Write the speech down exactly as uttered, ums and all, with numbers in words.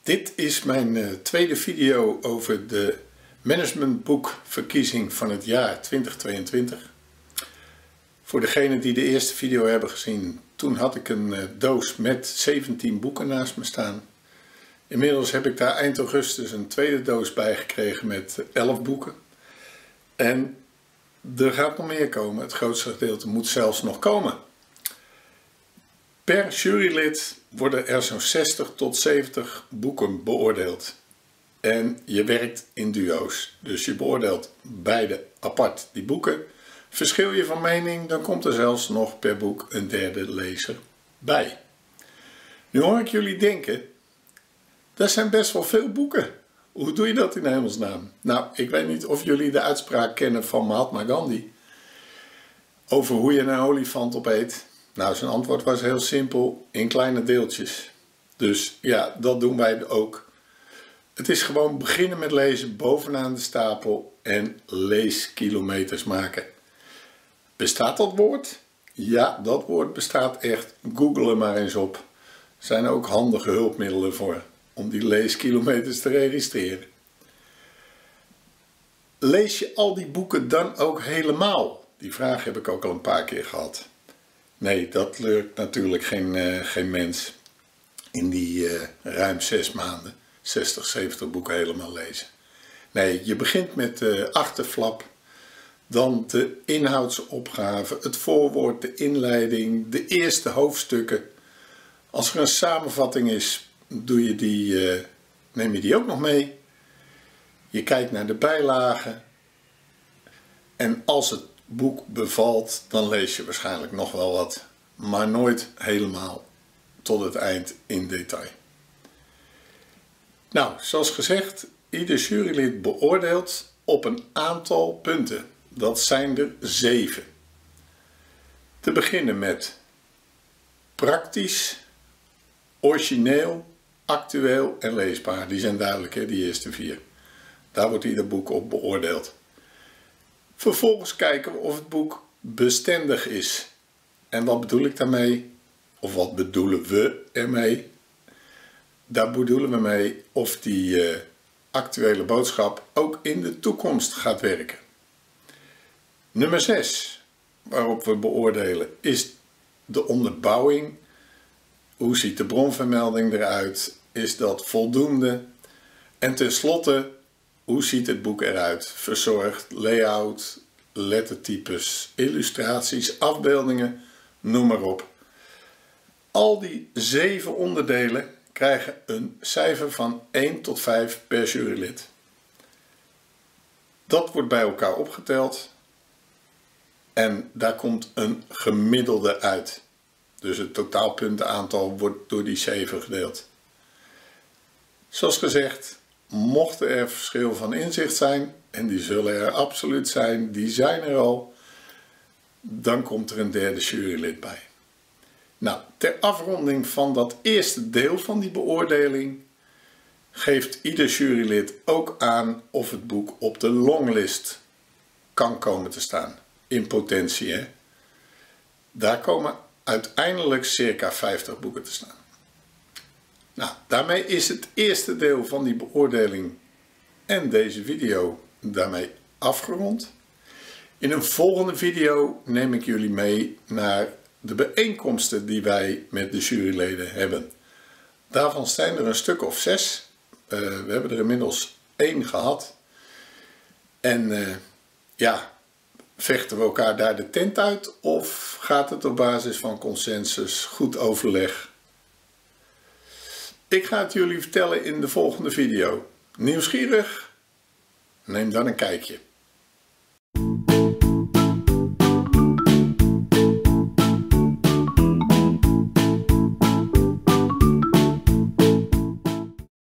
Dit is mijn uh, tweede video over de managementboekverkiezing van het jaar twintig tweeëntwintig. Voor degenen die de eerste video hebben gezien, toen had ik een uh, doos met zeventien boeken naast me staan. Inmiddels heb ik daar eind augustus een tweede doos bij gekregen met elf boeken. En er gaat nog meer komen, het grootste gedeelte moet zelfs nog komen. Per jurylid worden er zo'n zestig tot zeventig boeken beoordeeld. En je werkt in duo's. Dus je beoordeelt beide apart die boeken. Verschil je van mening, dan komt er zelfs nog per boek een derde lezer bij. Nu hoor ik jullie denken, dat zijn best wel veel boeken. Hoe doe je dat in hemelsnaam? Nou, ik weet niet of jullie de uitspraak kennen van Mahatma Gandhi. Over hoe je een olifant opeet. Nou, zijn antwoord was heel simpel, in kleine deeltjes. Dus ja, dat doen wij ook. Het is gewoon beginnen met lezen bovenaan de stapel en leeskilometers maken. Bestaat dat woord? Ja, dat woord bestaat echt. Google er maar eens op. Er zijn ook handige hulpmiddelen voor om die leeskilometers te registreren. Lees je al die boeken dan ook helemaal? Die vraag heb ik ook al een paar keer gehad. Nee, dat lukt natuurlijk geen, uh, geen mens in die uh, ruim zes maanden, zestig, zeventig boeken helemaal lezen. Nee, je begint met de achterflap, dan de inhoudsopgave, het voorwoord, de inleiding, de eerste hoofdstukken. Als er een samenvatting is, doe je die, uh, neem je die ook nog mee. Je kijkt naar de bijlagen en als het boek bevalt, dan lees je waarschijnlijk nog wel wat, maar nooit helemaal tot het eind in detail. Nou, zoals gezegd, ieder jurylid beoordeelt op een aantal punten. Dat zijn er zeven. Te beginnen met praktisch, origineel, actueel en leesbaar. Die zijn duidelijk, hè, die eerste vier. Daar wordt ieder boek op beoordeeld. Vervolgens kijken we of het boek bestendig is. En wat bedoel ik daarmee? Of wat bedoelen we ermee? Daar bedoelen we mee of die uh, actuele boodschap ook in de toekomst gaat werken. Nummer zes, waarop we beoordelen, is de onderbouwing. Hoe ziet de bronvermelding eruit? Is dat voldoende? En tenslotte, hoe ziet het boek eruit? Verzorgd, layout, lettertypes, illustraties, afbeeldingen, noem maar op. Al die zeven onderdelen krijgen een cijfer van één tot vijf per jurylid. Dat wordt bij elkaar opgeteld en daar komt een gemiddelde uit. Dus het totaalpuntenaantal wordt door die zeven gedeeld. Zoals gezegd, mochten er verschil van inzicht zijn, en die zullen er absoluut zijn, die zijn er al, dan komt er een derde jurylid bij. Nou, ter afronding van dat eerste deel van die beoordeling geeft ieder jurylid ook aan of het boek op de longlist kan komen te staan. In potentie, hè. Daar komen uiteindelijk circa vijftig boeken te staan. Nou, daarmee is het eerste deel van die beoordeling en deze video daarmee afgerond. In een volgende video neem ik jullie mee naar de bijeenkomsten die wij met de juryleden hebben. Daarvan zijn er een stuk of zes. Uh, we hebben er inmiddels één gehad. En uh, ja, vechten we elkaar daar de tent uit of gaat het op basis van consensus, goed overleg? Ik ga het jullie vertellen in de volgende video. Nieuwsgierig? Neem dan een kijkje.